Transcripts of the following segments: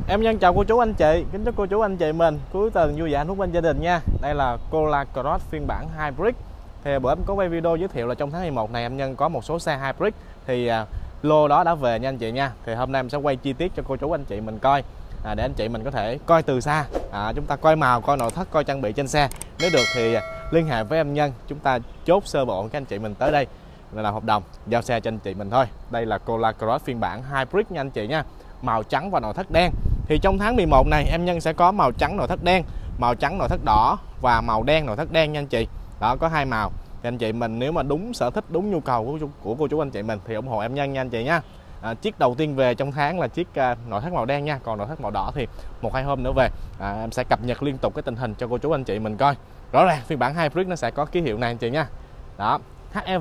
Em nhân chào cô chú anh chị, kính chúc cô chú anh chị mình cuối tuần vui vẻ hạnh phúc bên gia đình nha. Đây là Corolla Cross phiên bản Hybrid. Thì bữa em có quay video giới thiệu là trong tháng 11 này em nhân có một số xe Hybrid thì lô đó đã về nha anh chị nha. Thì hôm nay em sẽ quay chi tiết cho cô chú anh chị mình coi để anh chị mình có thể coi từ xa, chúng ta coi màu, coi nội thất, coi trang bị trên xe. Nếu được thì liên hệ với em nhân, chúng ta chốt sơ bộ các anh chị mình tới đây là làm hợp đồng giao xe cho anh chị mình thôi. Đây là Corolla Cross phiên bản Hybrid nha anh chị nha, màu trắng và nội thất đen. Thì trong tháng 11 này em nhân sẽ có màu trắng nội thất đen, màu trắng nội thất đỏ và màu đen nội thất đen nha anh chị. Đó, có hai màu. Thì anh chị mình nếu mà đúng sở thích, đúng nhu cầu của cô chú anh chị mình thì ủng hộ em nhân nha anh chị nha. Chiếc đầu tiên về trong tháng là chiếc nội thất màu đen nha, còn nội thất màu đỏ thì 1-2 hôm nữa về. Em sẽ cập nhật liên tục cái tình hình cho cô chú anh chị mình coi. Rõ ràng phiên bản Hybrid nó sẽ có ký hiệu này anh chị nha. Đó, HEV.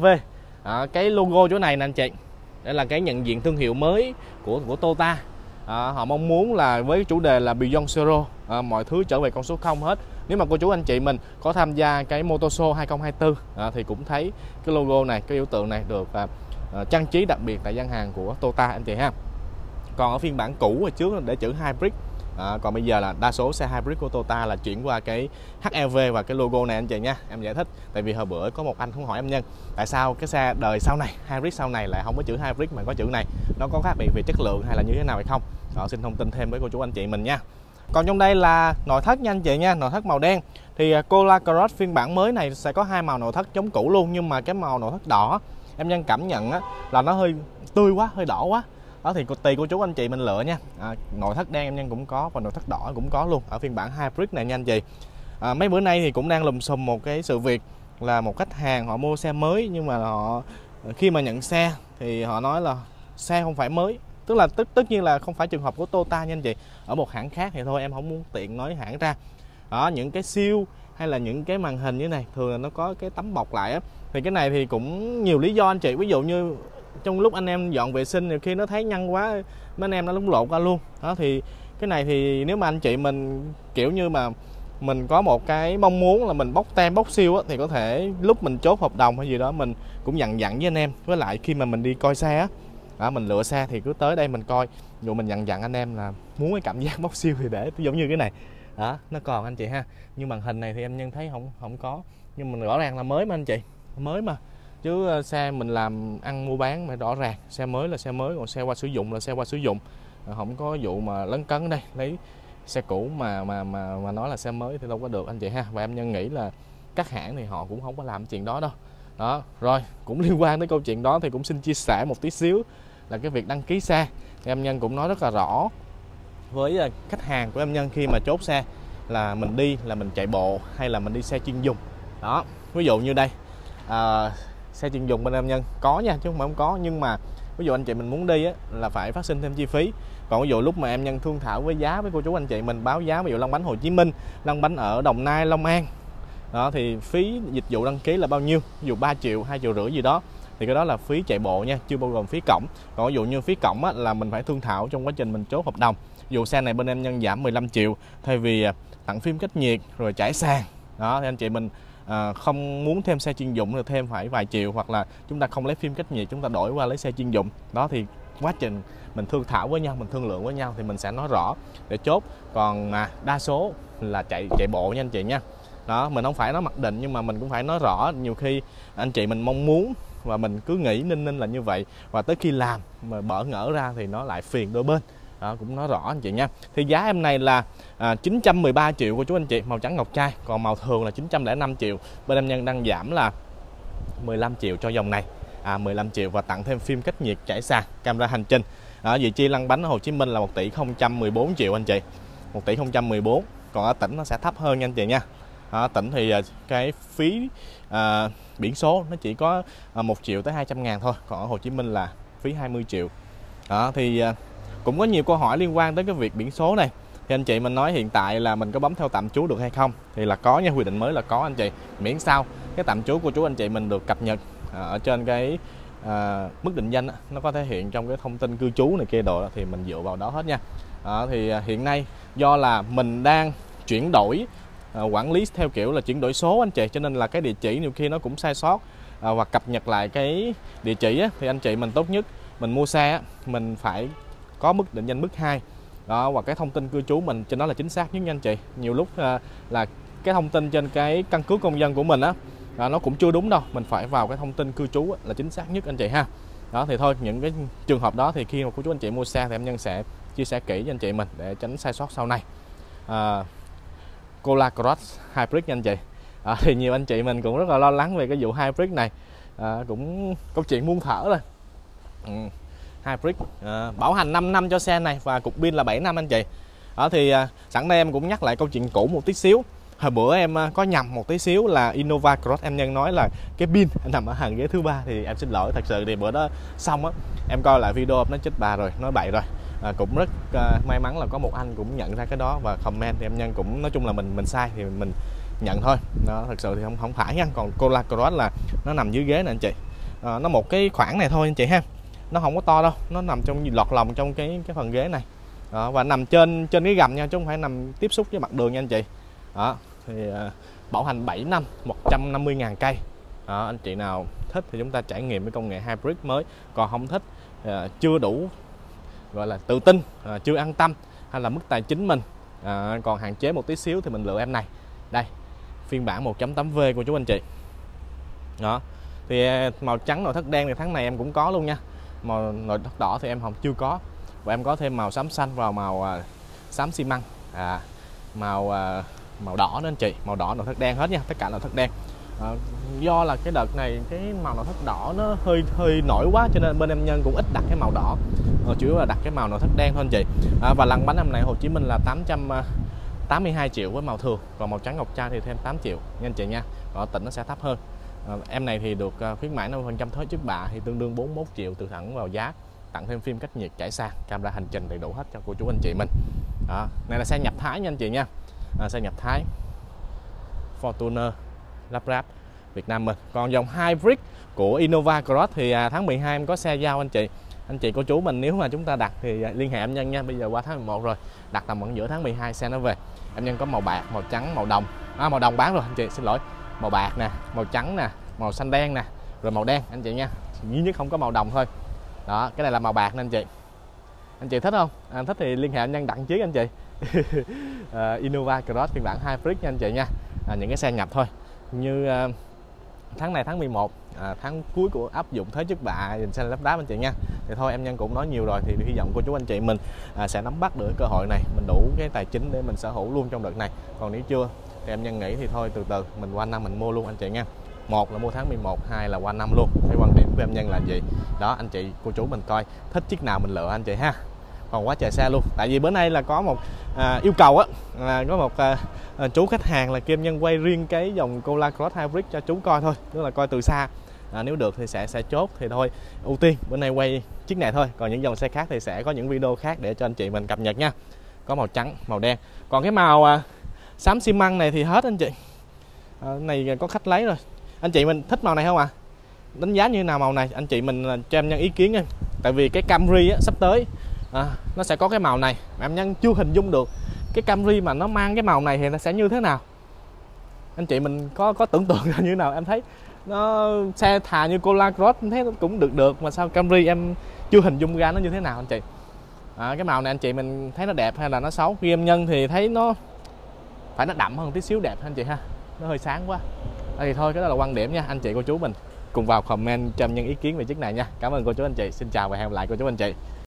Cái logo chỗ này nè anh chị. Đây là cái nhận diện thương hiệu mới của Toyota. Họ mong muốn là với chủ đề là Beyond Zero, mọi thứ trở về con số 0 hết. Nếu mà cô chú anh chị mình có tham gia cái Motor Show 2024 thì cũng thấy cái logo này, cái biểu tượng này được trang trí đặc biệt tại gian hàng của Toyota anh chị ha. Còn ở phiên bản cũ hồi trước để chữ Hybrid, còn bây giờ là đa số xe Hybrid của Toyota là chuyển qua cái HEV và cái logo này anh chị nha. Em giải thích tại vì hồi bữa có một anh cũng hỏi em nhân tại sao cái xe đời sau này, Hybrid sau này lại không có chữ Hybrid mà có chữ này, nó có khác biệt về chất lượng hay là như thế nào hay không. Xin thông tin thêm với cô chú anh chị mình nha. Còn trong đây là nội thất nha anh chị nha, nội thất màu đen. Thì Corolla Cross phiên bản mới này sẽ có hai màu nội thất giống cũ luôn, nhưng mà cái màu nội thất đỏ em nhân cảm nhận là nó hơi tươi quá, hơi đỏ quá. Đó thì tùy cô chú anh chị mình lựa nha. Nội thất đen em nhân cũng có và nội thất đỏ cũng có luôn ở phiên bản Hybrid này nha anh chị. Mấy bữa nay thì cũng đang lùm xùm một cái sự việc là một khách hàng họ mua xe mới, nhưng mà họ khi mà nhận xe thì họ nói là xe không phải mới, tức là tất nhiên là không phải trường hợp của Toyota nha anh chị, ở một hãng khác thì thôi em không muốn tiện nói hãng ra. Đó, những cái siêu hay là những cái màn hình như này thường là nó có cái tấm bọc lại á, thì cái này thì cũng nhiều lý do anh chị. Ví dụ như trong lúc anh em dọn vệ sinh thì khi nó thấy nhăn quá mấy anh em nó lúng lộn ra luôn. Đó thì cái này thì nếu mà anh chị mình kiểu như mà mình có một cái mong muốn là mình bóc tem bóc siêu á, thì có thể lúc mình chốt hợp đồng hay gì đó mình cũng dặn với anh em. Với lại khi mà mình đi coi xe á, mình lựa xe thì cứ tới đây mình coi, dù mình dặn anh em là muốn cái cảm giác bóc siêu thì để giống như cái này đó, nó còn anh chị ha. Nhưng màn hình này thì em nhân thấy không có, nhưng mình rõ ràng là mới mà anh chị, mới mà, chứ xe mình làm ăn mua bán mà rõ ràng xe mới là xe mới, còn xe qua sử dụng là xe qua sử dụng. Không có vụ mà lấn cấn đây lấy xe cũ mà nói là xe mới thì đâu có được anh chị ha. Và em nhân nghĩ là các hãng thì họ cũng không có làm chuyện đó đâu. Đó, rồi cũng liên quan tới câu chuyện đó thì cũng xin chia sẻ một tí xíu là cái việc đăng ký xe. Em nhân cũng nói rất là rõ với khách hàng của em nhân khi mà chốt xe là mình đi là mình chạy bộ hay là mình đi xe chuyên dùng. Đó, ví dụ như đây xe chuyên dùng bên em nhân có nha, chứ không phải không có, nhưng mà ví dụ anh chị mình muốn đi á, là phải phát sinh thêm chi phí. Còn ví dụ lúc mà em nhân thương thảo với giá với cô chú anh chị mình báo giá, ví dụ lăn bánh Hồ Chí Minh, lăn bánh ở Đồng Nai, Long An đó, thì phí dịch vụ đăng ký là bao nhiêu, ví dụ 3 triệu, 2,5 triệu gì đó, thì cái đó là phí chạy bộ nha, chưa bao gồm phí cổng. Còn ví dụ như phí cổng á, là mình phải thương thảo trong quá trình mình chốt hợp đồng. Ví dụ xe này bên em nhân giảm 15 triệu thay vì tặng phim cách nhiệt rồi trải sàn đó, thì anh chị mình không muốn thêm xe chuyên dụng thì thêm phải vài triệu, hoặc là chúng ta không lấy phim cách nhiệt, chúng ta đổi qua lấy xe chuyên dụng. Đó thì quá trình mình thương thảo với nhau, mình thương lượng với nhau thì mình sẽ nói rõ để chốt. Còn đa số là chạy bộ nha anh chị nha. Đó, mình không phải nói mặc định, nhưng mà mình cũng phải nói rõ. Nhiều khi anh chị mình mong muốn và mình cứ nghĩ ninh là như vậy, và tới khi làm mà bỡ ngỡ ra thì nó lại phiền đôi bên. Đó, cũng nói rõ anh chị nha. Thì giá em này là 913 triệu của chú anh chị, màu trắng ngọc trai. Còn màu thường là 905 triệu. Bên em nhân đang giảm là 15 triệu cho dòng này, 15 triệu và tặng thêm phim cách nhiệt, trải sàn, camera hành trình. Vị chi lăn bánh ở Hồ Chí Minh là 1 tỷ 014 triệu anh chị, 1 tỷ 014. Còn ở tỉnh nó sẽ thấp hơn nha anh chị nha. Tỉnh thì cái phí biển số nó chỉ có 1 triệu tới 200 ngàn thôi. Còn ở Hồ Chí Minh là phí 20 triệu. Đó thì cũng có nhiều câu hỏi liên quan tới cái việc biển số này. Thì anh chị mình nói hiện tại là mình có bấm theo tạm trú được hay không, thì là có nha, quy định mới là có anh chị. Miễn sao cái tạm trú của chú anh chị mình được cập nhật ở trên cái mức định danh nó có thể hiện trong cái thông tin cư trú này kia đồ đó, thì mình dựa vào đó hết nha. Thì hiện nay do là mình đang chuyển đổi quản lý theo kiểu là chuyển đổi số anh chị, cho nên là cái địa chỉ nhiều khi nó cũng sai sót, hoặc cập nhật lại cái địa chỉ thì anh chị mình tốt nhất mình mua xe mình phải có mức định danh mức 2 đó, và cái thông tin cư trú mình trên đó là chính xác nhất nha anh chị. Nhiều lúc là cái thông tin trên cái căn cước công dân của mình á nó cũng chưa đúng đâu, mình phải vào cái thông tin cư trú là chính xác nhất anh chị ha. Đó thì thôi, những cái trường hợp đó thì khi mà cô chú anh chị mua xe thì em Nhân sẽ chia sẻ kỹ cho anh chị mình để tránh sai sót sau này. Corolla Cross Hybrid nha anh chị. Thì nhiều anh chị mình cũng rất là lo lắng về cái vụ Hybrid này, cũng câu chuyện muôn thở rồi. Hybrid bảo hành 5 năm cho xe này và cục pin là 7 năm anh chị. Thì sẵn đây em cũng nhắc lại câu chuyện cũ một tí xíu. Hồi bữa em có nhầm một tí xíu là Innova Cross em Nhân nói là cái pin nằm ở hàng ghế thứ ba, thì em xin lỗi. Thật sự thì bữa đó xong á em coi lại video nó chết bà rồi, nói bậy rồi. Cũng rất may mắn là có một anh cũng nhận ra cái đó và comment, thì em Nhân cũng nói chung là mình sai thì mình nhận thôi. Đó, thật sự thì không phải nha. Còn Corolla Cross là nó nằm dưới ghế nè anh chị. Nó một cái khoảng này thôi anh chị ha, nó không có to đâu, nó nằm trong lọt lòng trong cái phần ghế này. Đó, và nằm trên cái gầm nha, chứ không phải nằm tiếp xúc với mặt đường nha anh chị. Đó thì bảo hành 7 năm 150.000 cây. Đó, anh chị nào thích thì chúng ta trải nghiệm cái công nghệ hybrid mới, còn không thích chưa đủ gọi là tự tin, chưa an tâm, hay là mức tài chính mình còn hạn chế một tí xíu thì mình lựa em này. Đây, phiên bản 1.8V của chú anh chị. Đó thì màu trắng nội thất đen thì tháng này em cũng có luôn nha. Màu nội thất đỏ thì em không chưa có, và em có thêm màu xám xanh vào màu xám xi măng, màu đỏ nữa anh chị. Màu đỏ nội thất đen hết nha, tất cả nội thất đen. Do là cái đợt này cái màu nội thất đỏ nó hơi nổi quá, cho nên bên em Nhân cũng ít đặt cái màu đỏ, chủ yếu là đặt cái màu nội thất đen thôi anh chị. Và lăn bánh em này Hồ Chí Minh là 882 triệu với màu thường, còn màu trắng ngọc trai thì thêm 8 triệu nha anh chị nha. Ở tỉnh nó sẽ thấp hơn. Em này thì được khuyến mãi 50% thuế trước bạ, thì tương đương 41 triệu từ thẳng vào giá, tặng thêm phim cách nhiệt, trải sàn, camera hành trình đầy đủ hết cho cô chú anh chị mình. Này là xe nhập Thái nha anh chị nha. Xe nhập Thái Fortuner lắp ráp Việt Nam mình. Còn dòng hybrid của Innova Cross thì tháng 12 em có xe giao anh chị. Anh chị cô chú mình nếu mà chúng ta đặt thì liên hệ em Nhân nha. Bây giờ qua tháng 11 rồi, đặt tầm khoảng giữa tháng 12 xe nó về. Em Nhân có màu bạc, màu trắng, màu đồng. Màu đồng bán rồi anh chị, xin lỗi. Màu bạc nè, màu trắng nè, màu xanh đen nè, rồi màu đen anh chị nha. Duy nhất không có màu đồng thôi. Đó, cái này là màu bạc nên anh chị. Anh chị thích không? Thích thì liên hệ em Nhân đặt chiếc anh chị. Innova Cross phiên bản hybrid nha anh chị nha. Những cái xe nhập thôi. Như tháng này tháng 11, tháng cuối của áp dụng thuế trước bạ dành xe lắp ráp anh chị nha. Thì thôi em Nhân cũng nói nhiều rồi, thì hy vọng cô chú anh chị mình sẽ nắm bắt được cơ hội này, mình đủ cái tài chính để mình sở hữu luôn trong đợt này. Còn nếu chưa thì em Nhân nghĩ thì thôi từ từ mình qua năm mình mua luôn anh chị nha. Một là mua tháng 11, hai là qua năm luôn. Cái quan điểm của em Nhân là gì đó, anh chị cô chú mình coi thích chiếc nào mình lựa anh chị ha. Còn quá trời xe luôn. Tại vì bữa nay là có một yêu cầu á, có một chú khách hàng là Kim Nhân quay riêng cái dòng Corolla Cross Hybrid cho chú coi thôi, tức là coi từ xa. Nếu được thì sẽ chốt, thì thôi ưu tiên bữa nay quay chiếc này thôi. Còn những dòng xe khác thì sẽ có những video khác để cho anh chị mình cập nhật nha. Có màu trắng, màu đen. Còn cái màu xám xi măng này thì hết anh chị. Này có khách lấy rồi. Anh chị mình thích màu này không ạ? Đánh giá như thế nào màu này? Anh chị mình cho em Nhân ý kiến nha. Tại vì cái Camry á, sắp tới nó sẽ có cái màu này, em Nhân chưa hình dung được cái Camry mà nó mang cái màu này thì nó sẽ như thế nào. Anh chị mình có tưởng tượng ra như thế nào? Em thấy nó xe thà như Corolla Cross thấy nó cũng được, mà sao Camry em chưa hình dung ra nó như thế nào anh chị. Cái màu này anh chị mình thấy nó đẹp hay là nó xấu? Khi em Nhân thì thấy nó phải nó đậm hơn tí xíu đẹp anh chị ha, nó hơi sáng quá. Thì thôi cái đó là quan điểm nha. Anh chị cô chú mình cùng vào comment cho em Nhân ý kiến về chiếc này nha. Cảm ơn cô chú anh chị, xin chào và hẹn gặp lại cô chú anh chị.